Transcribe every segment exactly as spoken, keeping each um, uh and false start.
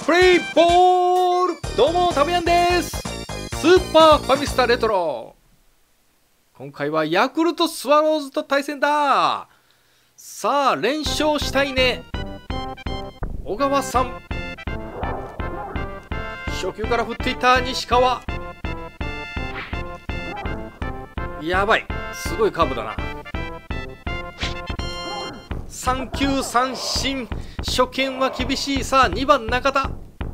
プレイボール。どうもタミヤンです。スーパーファミスタレトロ。今回はヤクルトスワローズと対戦だ。さあ連勝したいね。小川さん、初球から振っていた西川。やばい、すごいカーブだな。三球三振、初見は厳しい。さあにばん中田、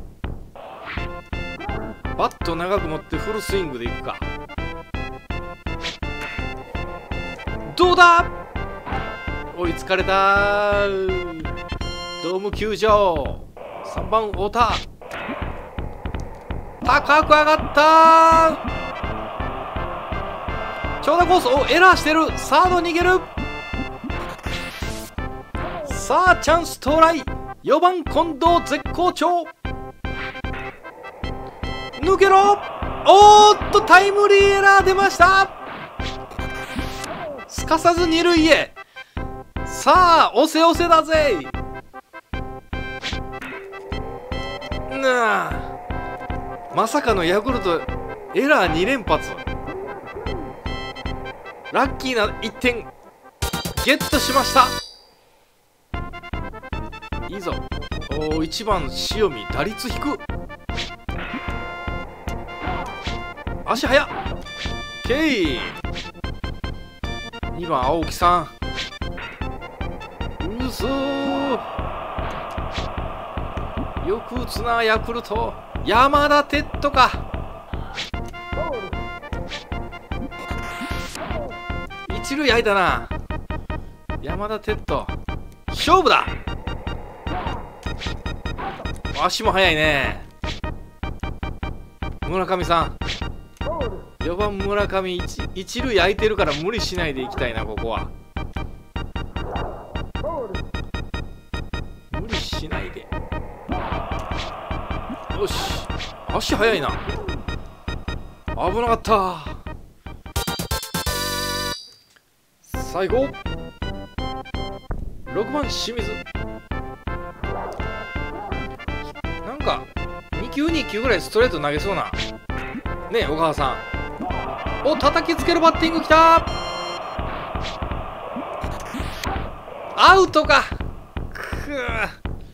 バット長く持ってフルスイングでいくか。どうだ、追いつかれた。ドーム球場。さんばん太田、高く上がった。長打コースをエラーしてる。サード逃げる。さあチャンス到来。よばん近藤絶好調。抜けろ。おーっとタイムリーエラー出ました。すかさず二塁へ。さあ押せ押せだぜ。なあ、まさかのヤクルトエラーに連発。ラッキーないってんゲットしました。いいぞ。おお、いちばん塩見打率低く。足速っ。ケイ。にばん青木さん。うそー、よく打つなヤクルト。山田哲人か。一塁空いたな。山田哲人、勝負だ。足も速いね。村上さん、よばん村上。 一, 一塁空いてるから無理しないでいきたいな。ここは無理しないで。よし、足速いな。危なかった。最後ろくばん清水。なんかに球に球ぐらいストレート投げそうなねえ小川さん。お、叩きつけるバッティングきた。アウトか。くー、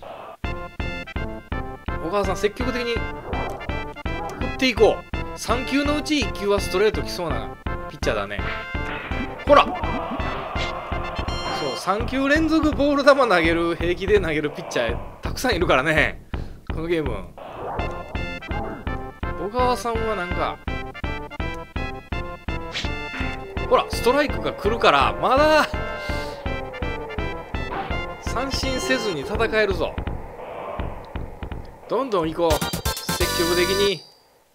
小川さん積極的に振っていこう。さん球のうちいっ球はストレートきそうなピッチャーだね。ほら、そう、さん球連続ボール球投げる、平気で投げるピッチャーたくさんいるからね、このゲーム。小川さんはなんか、ほらストライクが来るからまだ三振せずに戦えるぞ。どんどん行こう、積極的に。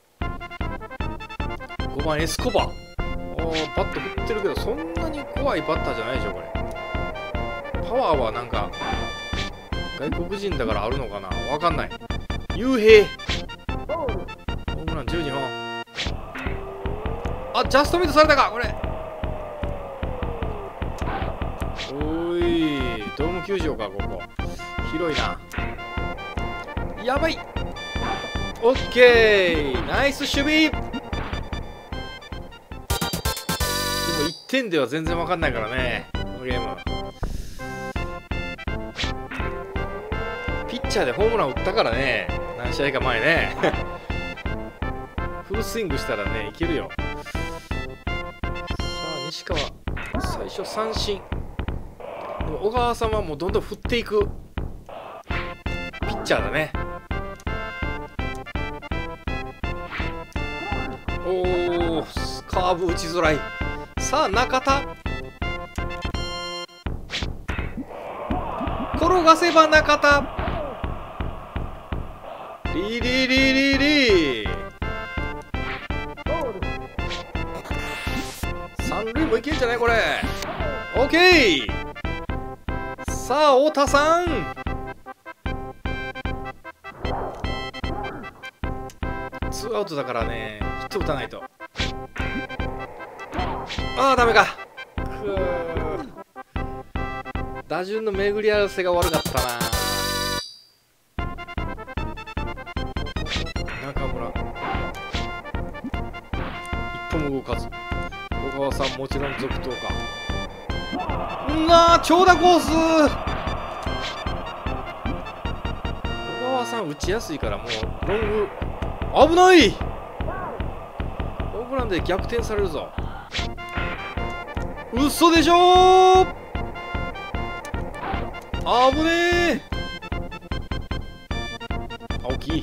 ごばんエスコバ。おー、バット振ってるけどそんなに怖いバッターじゃないでしょこれ。パワーはなんか外国人だからあるのかな、わかんない。雄平、ホームランじゅうにほん。あ、ジャストミートされたかこれ。おい、ドーム球場かここ。広いな。やばい。オッケー、ナイス守備。でもいってんでは全然わかんないからねこのゲーム。ピッチャーでホームラン打ったからね、何試合か前ねフルスイングしたらねいけるよ。さあ西川、最初三振。でも小川さんはもうどんどん振っていくピッチャーだね。おお、カーブ打ちづらい。さあ中田、転がせば中田。リリリリリ。三塁もいけるんじゃないこれ。オッケー。さあ太田さん、ツーアウトだからねヒット打たないと。ああダメか。くー、打順の巡り合わせが悪かったな。 続投か。うわー、長打コース。小川さん打ちやすいからもうロング危ない。ホームランで逆転されるぞ。嘘でしょー。危ねえ。青木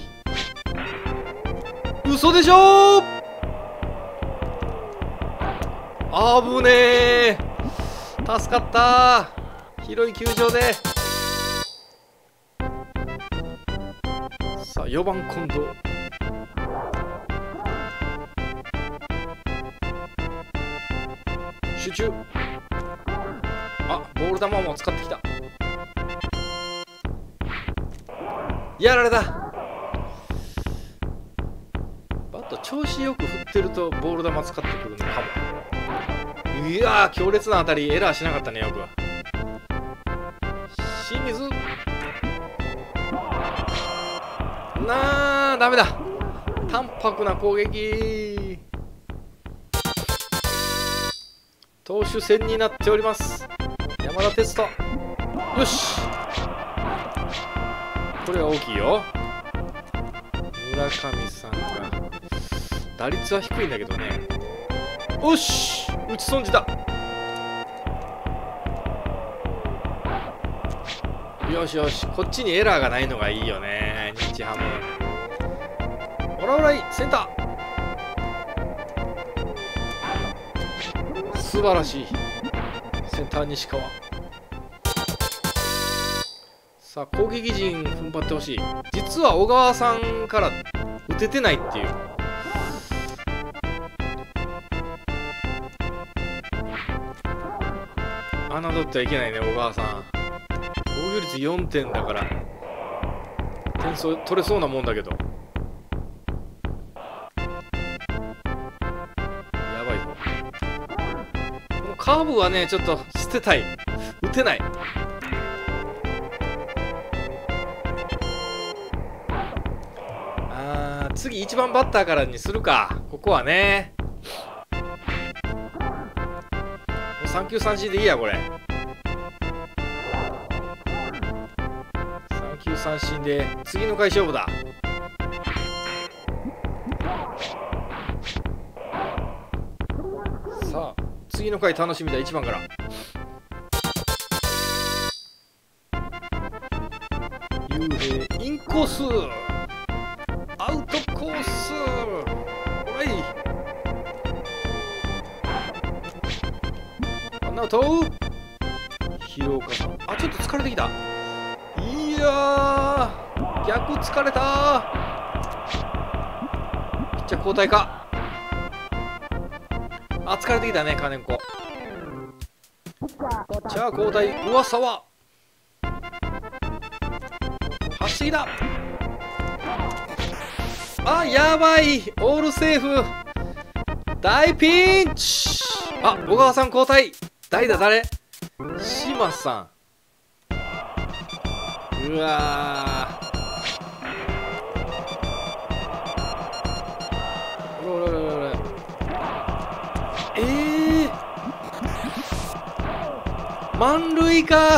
嘘でしょー。危ねえ。助かったー。広い球場で。さあよばん近藤。集中。あ、ボール球も使ってきた。やられた。バット調子よく振ってるとボール球使ってくるのかも。いやー、強烈な当たり。エラーしなかったね、よく。清水なあ、ダメだ。淡白な攻撃。投手戦になっております。山田哲人。よし、これは大きいよ。村上さんが打率は低いんだけどね。よし、打ち損じた。よしよし、こっちにエラーがないのがいいよね、日ハム。オラオライセンター。素晴らしい。センター西川。さあ攻撃陣踏ん張ってほしい。実は小川さんから打ててないっていう。侮ってはいけないね、小川さん。防御率よんてんだから点数取れそうなもんだけど。やばいぞ。このカーブはね、ちょっと捨てたい。打てない。あー、次いちばんバッターからにするか、ここはね。さん球三振でいいや、これ。さん球三振で次の回勝負だ。さあ次の回楽しみだ。いちばんから幽閉インコース、アウトコース。はい、ワンアウト。広岡さん、あ、ちょっと疲れてきた。いやー、逆疲れたー。ピッチャー交代か。あ、疲れてきたね、金子。ピッチャー交代。上沢走ってきた。あ、やばい。オールセーフ。大ピンチ。あ、小川さん交代。代打誰？島さん。うわー。おらおらおらおら。えー、満塁か。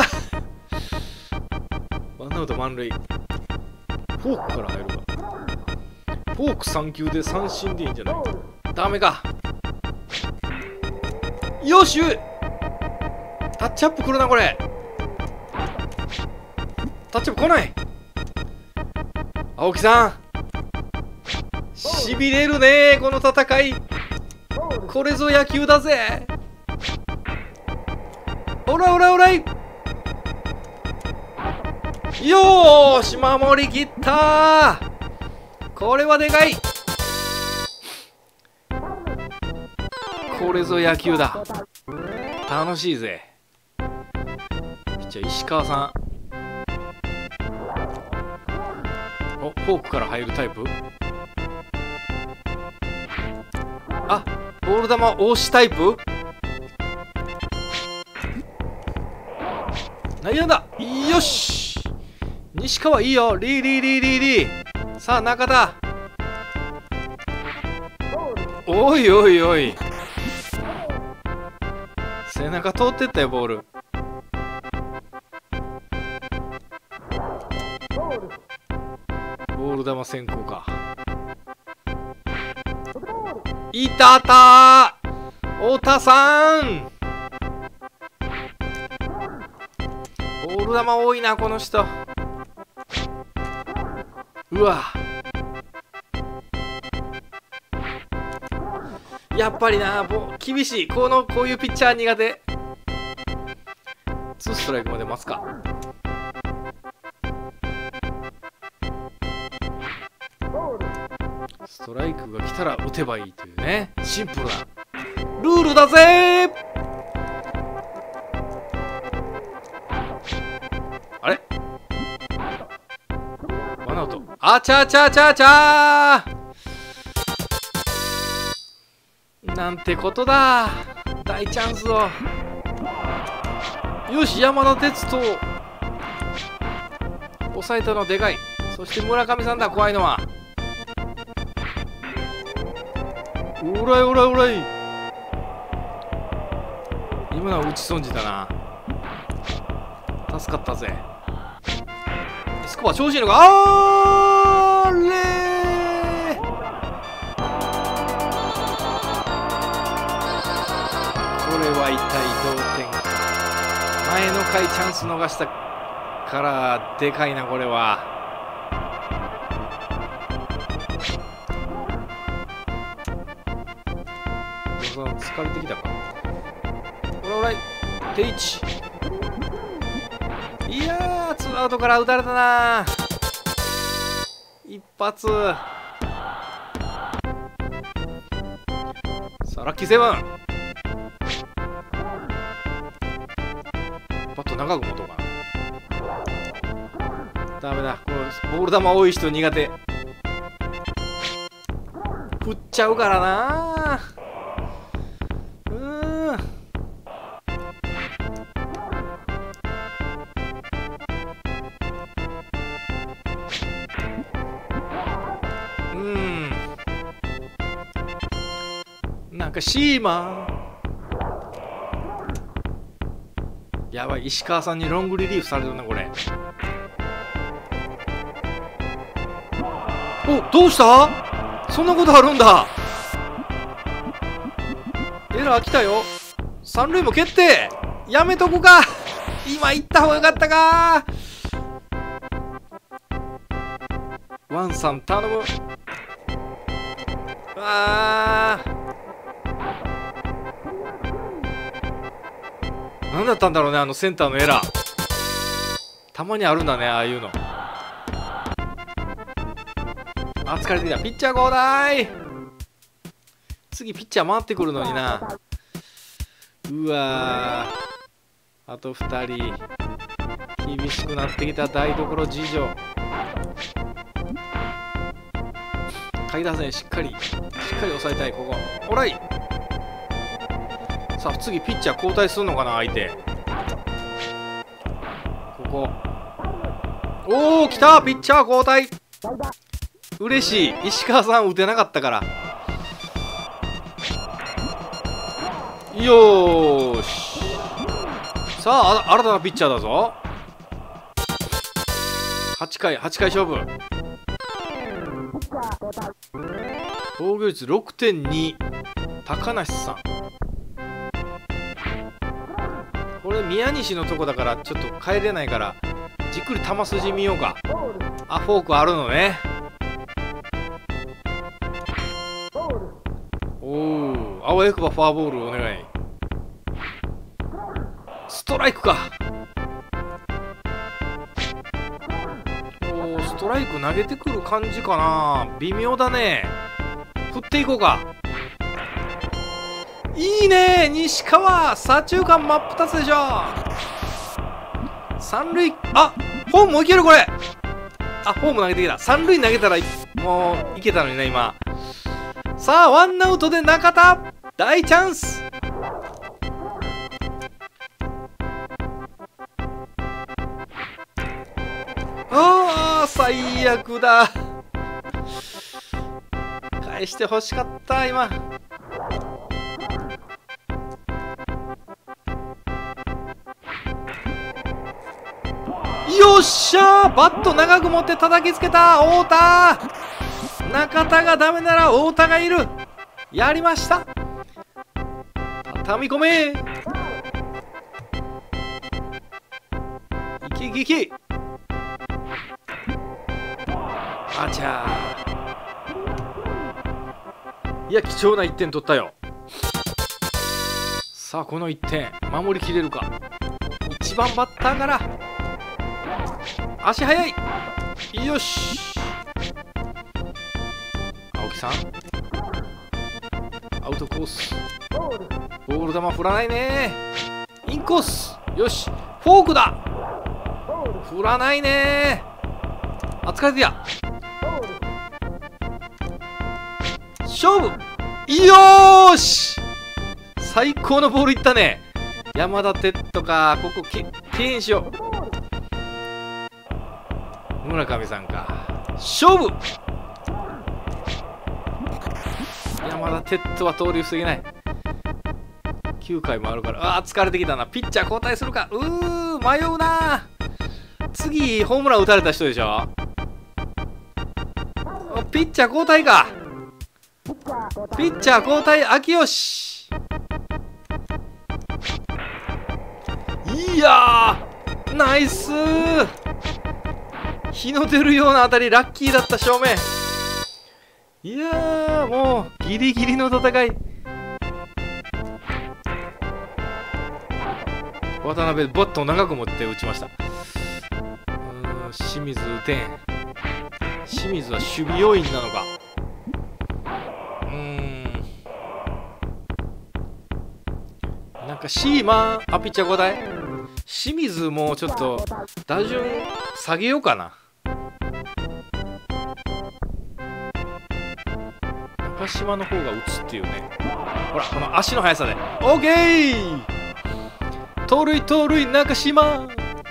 ワンアウト満塁。フォークから入るか。フォークさん球で三振でいいんじゃない？ダメか。よし、タッチアップ来るな、これ。タッチアップ来ない。青木さん、しびれるね、この戦い。これぞ野球だぜ。おらおらおらい。よーし、守りきったー。これはでかい。これぞ野球だ。楽しいぜ。ピッチャー石川さん。お、フォークから入るタイプ。あ、ボール球押しタイプ。内野だ。よし、西川いいよ。リーリーリーリーリー。さあ中田。おいおいおい。 背中通ってったよボール。ボール球先行か。いたた太田さん、ボール球多いなこの人。うわ、やっぱりな、もう厳しい。このこういうピッチャー苦手。ツーストライクまで待つか。ストライクが来たら打てばいいというね、シンプルなルールだぜ。あれ、ワンアウト。あちゃちゃちゃちゃーなんてことだ。大チャンスを。よし、山田哲人抑えたのでかい。そして村上さんだ、怖いのは。おらいおらいおらい。今のは打ち損じたな。助かったぜ。スコア調子いいのか。あーれー、これは痛い同点。前の回チャンス逃したからでかいなこれは。疲れてきたか。ほらほら、定位置。いやー、ツーアウトから打たれたな。一発。さあラッキーセブン。バット長く持とうかな。ダメだ、このボール球多い人苦手。振っちゃうからな。なんかシーマンやばい。石川さんにロングリリーフされるなこれ。お、どうした？そんなことあるんだ。エラー来たよ。三塁も決定。やめとこか。今行った方がよかったか。ワンさん頼む。あー、何だったんだろうね、あのセンターのエラー。たまにあるんだね、ああいうの。あ、疲れてきた。ピッチャー交代。次ピッチャー回ってくるのにな。うわー、あとふたり。厳しくなってきた台所事情。下位打線しっかりしっかり抑えたい。ここオライ。さあ次ピッチャー交代するのかな相手。ここおお来た。ピッチャー交代。嬉しい。石川さん打てなかったから。よーし。さあ新たなピッチャーだぞ。はちかいはちかい勝負。防御率 ろくてんに。 高梨さん。これ宮西のとこだからちょっと帰れないからじっくり球筋見ようか。あ、フォークあるのね。おお、あわよくばフォアボールお願い。ストライクか。おお、ストライク投げてくる感じかな。微妙だね。振っていこうか。いいね西川。左中間真っ二つでしょ。三塁、あ、ホームもいけるこれ。あ、ホーム投げてきた。三塁投げたらもういけたのにね今。さあワンアウトで中田大チャンス。あー最悪だ。返してほしかった今。 よっしゃー、バット長く持って叩きつけた太田。中田がダメなら太田がいる。やりました。畳み込め。いけいけいけ。あちゃー。いや、貴重ないってん取ったよ。さあこのいってん守りきれるか。いちばんバッターから足速い。よし、青木さんアウトコース。ボール球振らないね。インコース。よし、フォークだ。振らないね。あ、疲れてや。勝負。よーし、最高のボールいったね。山田哲人か。ここけ敬遠しよう。村上さんか。勝負。山田哲人は盗塁防げない。きゅうかいもあるから。あー、疲れてきたな。ピッチャー交代するか。うー、迷うな。次ホームラン打たれた人でしょ。ピッチャー交代か。ピッチャー交代。秋吉。いやー、ナイスー。日の出るような当たり。ラッキーだった。正面。いやー、もうギリギリの戦い。渡辺バットを長く持って打ちました。うーん、清水打てん。清水は守備要員なのか。うーん、なんかシーマン。あ、ピッチャー交代。清水もちょっと打順下げようかな。中島の方が打つっていうね。ほら、この足の速さで。オーケー。盗塁盗塁中島。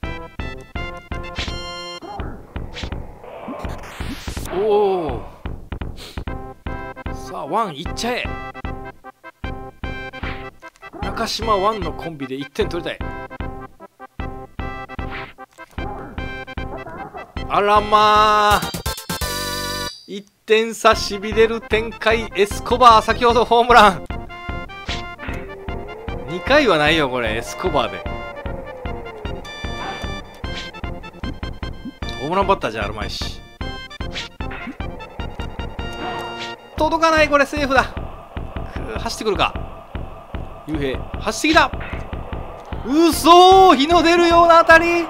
おお、さあワンいっちゃえ。中島ワンのコンビでいってん取りたい。あらまあ、いってん差。しびれる展開。エスコバー先ほどホームラン。にかいはないよこれ。エスコバーでホームランバッターじゃあるまいし。届かない。これセーフだ。走ってくるか。雄平走ってきた。うそー、日の出るような当たり。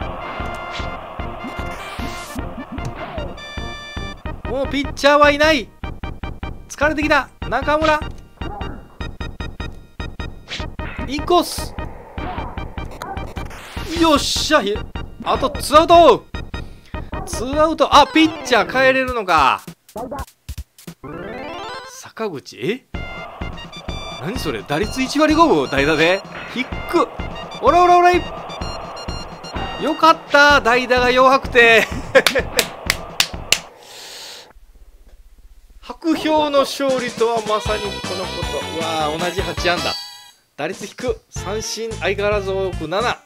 もうピッチャーはいない。疲れてきた。中村インコース。よっしゃ、あとツーアウト。ツーアウト。あ、ピッチャー変えれるのか。坂口。え、何それ。打率いちわりごぶ代打で。ヒック。おらおらおらい。よかった、代打が弱くて白氷の勝利とはまさにこのこと。うわー、同じはち安打。打率低。三振相変わらず多くなな。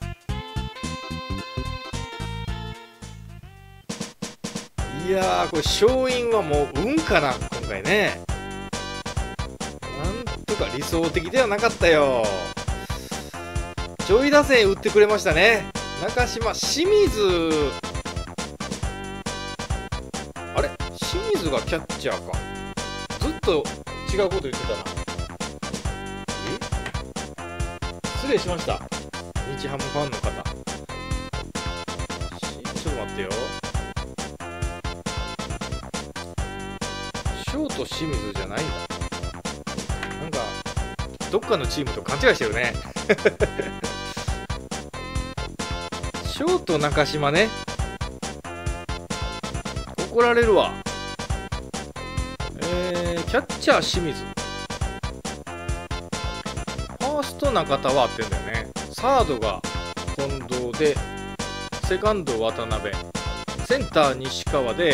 いやー、これ勝因はもう運かな今回ね。なんとか理想的ではなかったよ。上位打線打ってくれましたね。中島、清水。あれ、清水がキャッチャーか。ずっと違うこと言ってたな。え、失礼しました、日ハムファンの方。ちょっと待ってよ。ショート清水じゃないんだ。なんかどっかのチームと勘違いしてるねショート中島ね。怒られるわ。えー、キャッチャー清水。ファースト中田は合ってんだよね。サードが近藤で、セカンド渡辺、センター西川で、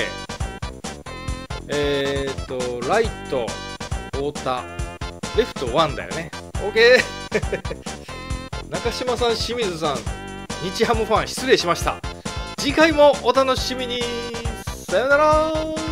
えーとライト太田、レフトワンだよね。 OK 中島さん、清水さん、日ハムファン失礼しました。 次回もお楽しみに。さよなら。